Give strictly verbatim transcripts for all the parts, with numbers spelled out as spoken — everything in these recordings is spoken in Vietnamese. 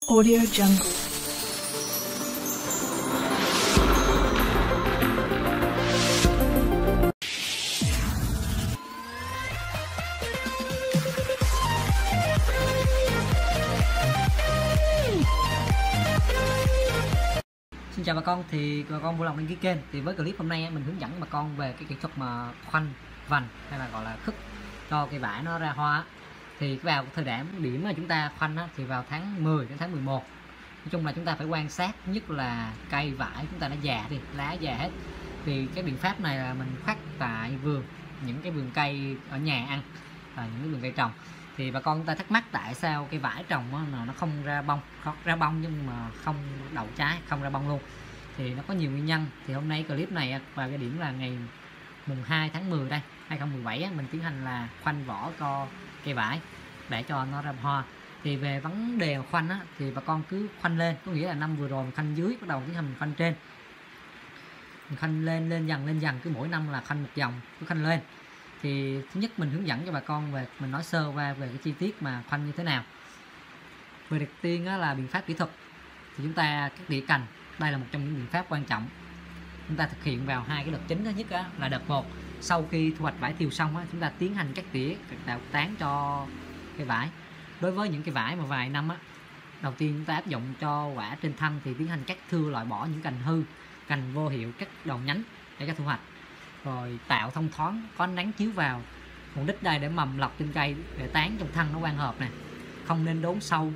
Audio Jungle. Xin chào bà con, thì bà con vui lòng đăng ký kênh. Thì với clip hôm nay mình hướng dẫn bà con về cái kỹ thuật mà khoanh vành hay là gọi là khức cho cây vải nó ra hoa. Thì vào thời điểm điểm mà chúng ta khoanh thì vào tháng mười đến tháng mười một. Nói chung là chúng ta phải quan sát nhất là cây vải chúng ta đã già đi, lá già hết. Thì cái biện pháp này là mình khoắt tại vườn, những cái vườn cây ở nhà ăn, và những cái vườn cây trồng. Thì bà con ta thắc mắc tại sao cây vải trồng nó không ra bông, ra bông nhưng mà không đậu trái, không ra bông luôn. Thì nó có nhiều nguyên nhân. Thì hôm nay clip này vào cái điểm là ngày mùng hai tháng mười đây hai không một bảy mình tiến hành là khoanh vỏ cho cây vải để cho nó ra hoa. Thì về vấn đề khoanh á, thì bà con cứ khoanh lên, có nghĩa là năm vừa rồi mình khoanh dưới, bắt đầu tiến hành khoanh trên, mình khoanh lên lên dần lên dần, cứ mỗi năm là khoanh một vòng, cứ khoanh lên. Thì thứ nhất mình hướng dẫn cho bà con về, mình nói sơ qua về cái chi tiết mà khoanh như thế nào. Về đầu tiên á, là biện pháp kỹ thuật. Thì chúng ta cắt tỉa cành, đây là một trong những biện pháp quan trọng chúng ta thực hiện vào hai cái đợt chính. Thứ nhất á, là đợt một, sau khi thu hoạch vải thiều xong á, chúng ta tiến hành cắt tỉa tạo tán cho cây vải. Đối với những cây vải mà vài năm á, đầu tiên chúng ta áp dụng cho quả trên thân thì tiến hành cắt thưa, loại bỏ những cành hư, cành vô hiệu, cắt đầu nhánh để cho thu hoạch, rồi tạo thông thoáng, có ánh nắng chiếu vào. Mục đích đây để mầm lọc trên cây, để tán trong thân nó quang hợp nè, không nên đốn sâu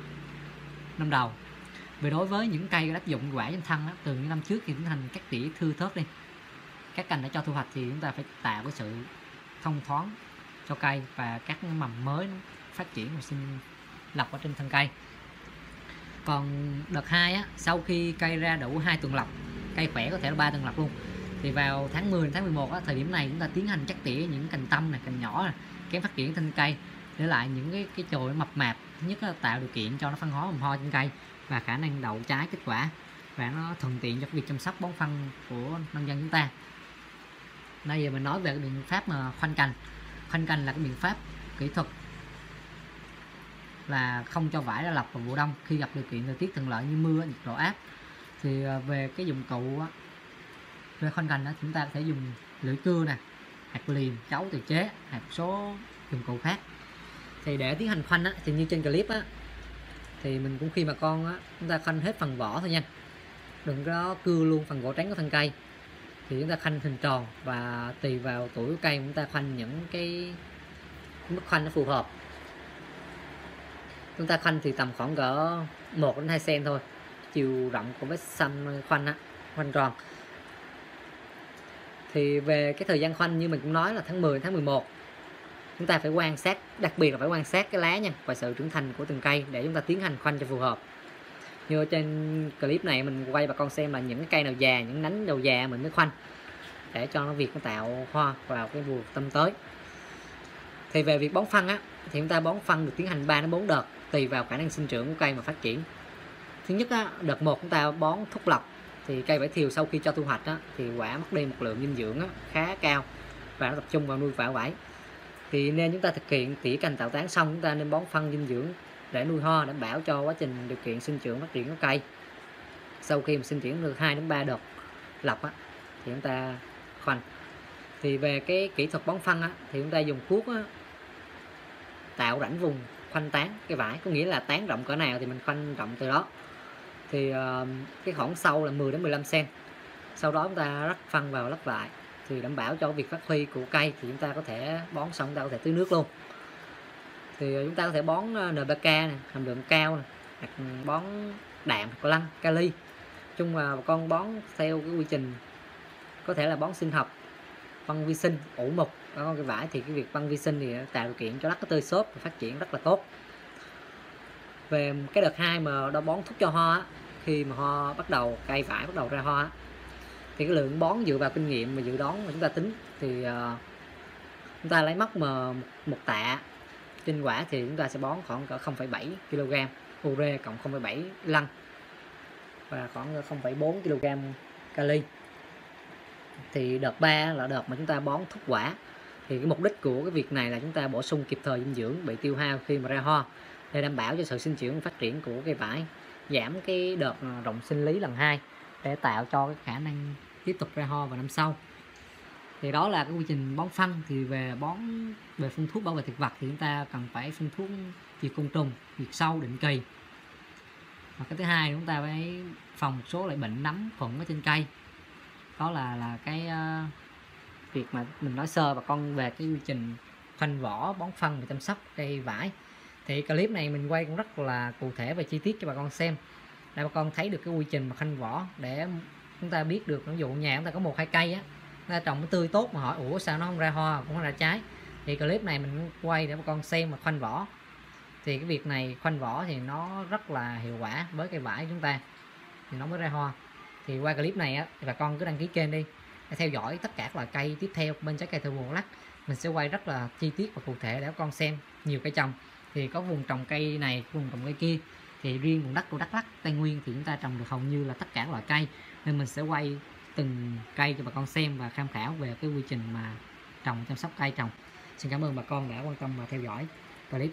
năm đầu. Về đối với những cây áp dụng quả trên thân á, từ những năm trước thì tiến hành cắt tỉa thưa thớt đi, các cành để cho thu hoạch thì chúng ta phải tạo cái sự thông thoáng cho cây và các mầm mới nó phát triển và sinh lọc ở trên thân cây. Còn đợt hai á, sau khi cây ra đủ hai tuần lọc, cây khỏe có thể là ba tuần lọc luôn, thì vào tháng mười đến tháng mười một á, thời điểm này chúng ta tiến hành cắt tỉa những cành tâm này, cành nhỏ này, kém phát triển trên cây, để lại những cái cái chồi mập mạp. Thứ nhất là tạo điều kiện cho nó phân hóa mầm hoa trên cây và khả năng đậu trái kết quả, và nó thuận tiện cho việc chăm sóc bón phân của nông dân chúng ta. Đây giờ mình nói về cái biện pháp mà khoanh cành. Khoanh cành là cái biện pháp kỹ thuật là không cho vải ra lọc vào vụ đông khi gặp điều kiện thời tiết thuận lợi như mưa, nhiệt độ áp. Thì về cái dụng cụ á, về khoanh cành đó, chúng ta có thể dùng lưỡi cưa nè, hạt liềm, chấu tự chế, hạt số dụng cụ khác. Thì để tiến hành khoanh á, thì như trên clip á, thì mình cũng khi mà con á, chúng ta khoanh hết phần vỏ thôi nha, đừng có cưa luôn phần vỏ trắng của thân cây. Thì chúng ta khoanh hình tròn, và tùy vào tuổi của cây chúng ta khoanh những cái mức khoanh nó phù hợp. Chúng ta khoanh thì tầm khoảng cỡ một đến hai xăng-ti-mét thôi, chiều rộng của vết xăm khoanh á, khoanh tròn. Thì về cái thời gian khoanh như mình cũng nói là tháng mười đến tháng mười một, chúng ta phải quan sát, đặc biệt là phải quan sát cái lá nha và sự trưởng thành của từng cây để chúng ta tiến hành khoanh cho phù hợp. Như ở trên clip này mình quay bà con xem là những cái cây nào già, những nhánh đầu già mình mới khoanh để cho nó việc nó tạo hoa vào cái mùa tâm tới. Thì về việc bón phân á, thì chúng ta bón phân được tiến hành ba đến bốn đợt tùy vào khả năng sinh trưởng của cây mà phát triển. Thứ nhất á, đợt một chúng ta bón thúc lọc. Thì cây vải thiều sau khi cho thu hoạch á, thì quả mất đi một lượng dinh dưỡng á, khá cao và nó tập trung vào nuôi vải vải. Thì nên chúng ta thực hiện tỉa cành tạo tán xong, chúng ta nên bón phân dinh dưỡng để nuôi hoa, đảm bảo cho quá trình điều kiện sinh trưởng phát triển của cây. Sau khi mà sinh trưởng được hai đến ba đợt lọc á, thì chúng ta khoanh. Thì về cái kỹ thuật bón phân á, thì chúng ta dùng cuốc á, tạo rãnh vùng khoanh tán cái vải, có nghĩa là tán rộng cỡ nào thì mình khoanh rộng từ đó. Thì uh, cái khoảng sâu là mười đến mười lăm xăng-ti-mét. Sau đó chúng ta rắc phân vào lấp lại, thì đảm bảo cho việc phát huy của cây. Thì chúng ta có thể bón xong chúng ta có thể tưới nước luôn. Thì chúng ta có thể bón en pê ca này, hàm lượng cao này, hoặc bón đạm, lăng, kali. Chung là con bón theo cái quy trình, có thể là bón sinh học, phân vi sinh, ủ mục ở con cây vải. Thì cái việc phân vi sinh thì tạo điều kiện cho đất nó tơi xốp và phát triển rất là tốt. Về cái đợt hai mà đó bón thuốc cho hoa á, khi mà hoa bắt đầu, cây vải bắt đầu ra hoa á, thì cái lượng bón dựa vào kinh nghiệm mà dự đoán mà chúng ta tính, thì uh, chúng ta lấy mốc mà một tạ trên quả thì chúng ta sẽ bón khoảng cỡ không phẩy bảy ki lô gam ure cộng không phẩy bảy lăng và khoảng không phẩy bốn ki lô gam kali. Thì đợt ba là đợt mà chúng ta bón thuốc quả. Thì cái mục đích của cái việc này là chúng ta bổ sung kịp thời dinh dưỡng bị tiêu hao khi mà ra hoa, để đảm bảo cho sự sinh trưởng và phát triển của cây vải, giảm cái đợt rụng sinh lý lần hai để tạo cho cái khả năng tiếp tục ra hoa vào năm sau. Thì đó là cái quy trình bón phân. Thì về bón về phun thuốc bảo vệ thực vật thì chúng ta cần phải phun thuốc diệt côn trùng, diệt sâu định kỳ. Và cái thứ hai chúng ta phải phòng một số loại bệnh nấm khuẩn ở trên cây. Đó là là cái uh, việc mà mình nói sơ bà con về cái quy trình khoanh vỏ, bón phân và chăm sóc cây vải. Thì clip này mình quay cũng rất là cụ thể và chi tiết cho bà con xem, để bà con thấy được cái quy trình mà khoanh vỏ, để chúng ta biết được ví dụ nhà chúng ta có một hai cây á, ta trồng nó tươi tốt mà hỏi ủa sao nó không ra hoa cũng không ra trái, thì clip này mình quay để bà con xem mà khoanh vỏ. Thì cái việc này khoanh vỏ thì nó rất là hiệu quả với cây vải chúng ta thì nó mới ra hoa. Thì qua clip này á thì bà con cứ đăng ký kênh đi để theo dõi tất cả các loại cây tiếp theo bên trái cây Thượng Nguồn Lắc. Mình sẽ quay rất là chi tiết và cụ thể để bà con xem nhiều cây trồng. Thì có vùng trồng cây này, vùng trồng cây kia, thì riêng vùng đất của Đắk Lắk, Tây Nguyên thì chúng ta trồng được hầu như là tất cả các loại cây, nên mình sẽ quay từng cây cho bà con xem và tham khảo về cái quy trình mà trồng chăm sóc cây trồng. Xin cảm ơn bà con đã quan tâm và theo dõi clip.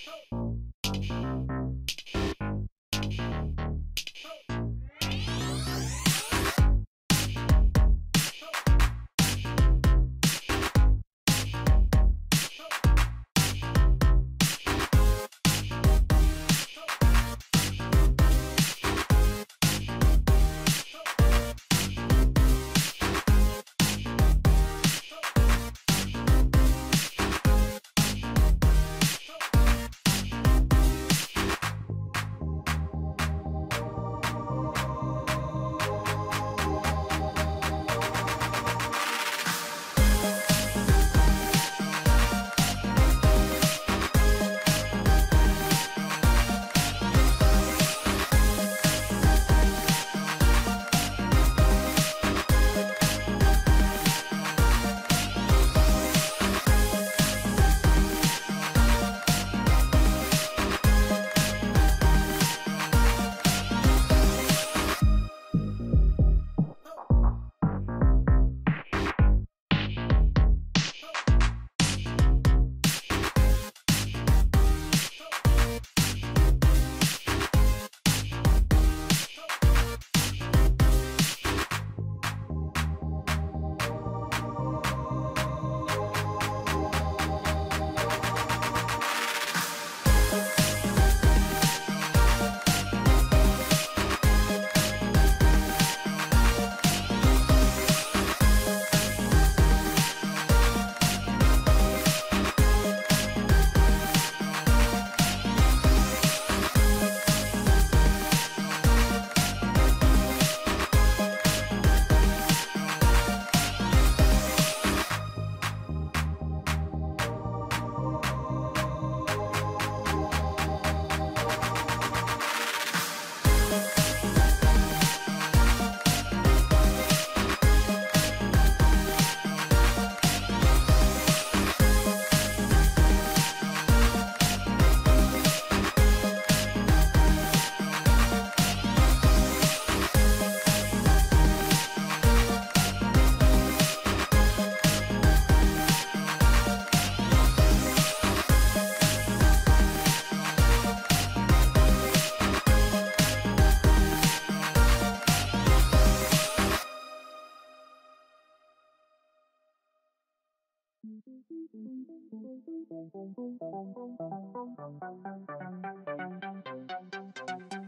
Thank you.